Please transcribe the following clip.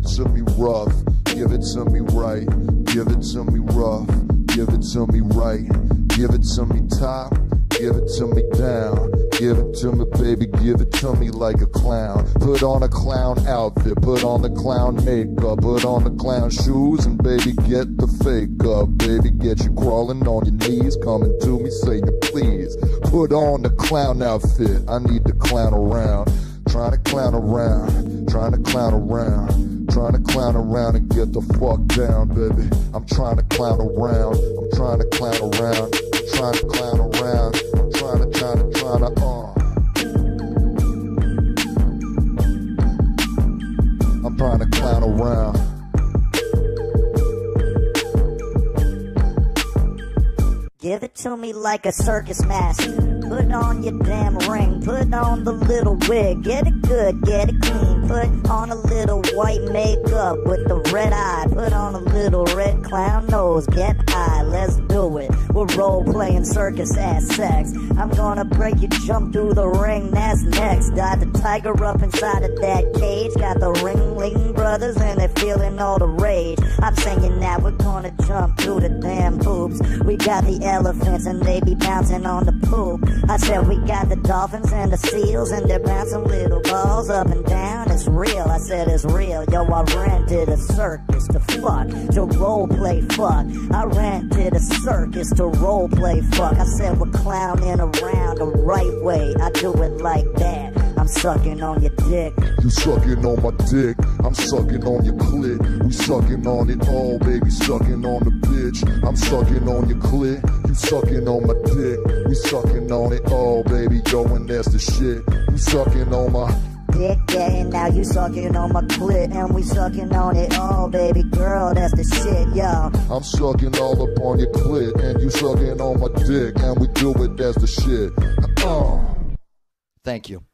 it to me rough, give it to me right, give it to me rough, give it to me right, give it to me top, give it to me down, give it to me, baby, give it to me like a clown. Put on a clown outfit, put on the clown makeup, put on the clown shoes, and baby, get the fake up. Baby, get you crawling on your knees, coming to me, saying please. Put on the clown outfit, I need to clown around. Trying to clown around, trying to clown around, trying to clown around and get the fuck down, baby. I'm trying to clown around, I'm trying to clown around, I'm trying to clown around, I'm trying to, I'm trying to clown around. Give it to me like a circus mask. Put on your damn ring, put on the little wig. Get it good, get it clean. Put on a little white makeup with the red eye. Put on a little red clown nose. Get high, let's do it. We're role-playing circus ass sex. I'm gonna break you, jump through the ring, that's next. Got the tiger up inside of that cage. Got the Ringling Brothers and they're feeling all the rage. I'm singing now, we're gonna jump through the damn hoops. We got the elephants and they be bouncing on the poop. I said we got the dolphins and the seals and they're bouncing little balls up and down. It's real, I said it's real. Yo, I rented a circus to fuck, to role play fuck. I rented a circus to role play fuck. I said we're clowning around the right way. I do it like that. I'm sucking on your dick. You sucking on my dick, I'm sucking on your clit. We sucking on it all, baby, sucking on the bitch. I'm sucking on your clit, you sucking on my dick. We sucking on it all, baby, yo, and that's the shit. You sucking on my dick, yeah, and now you sucking on my clit. And we sucking on it all, baby girl, that's the shit, yo. I'm sucking all up on your clit, and you sucking on my dick. And we do it, that's the shit. Thank you.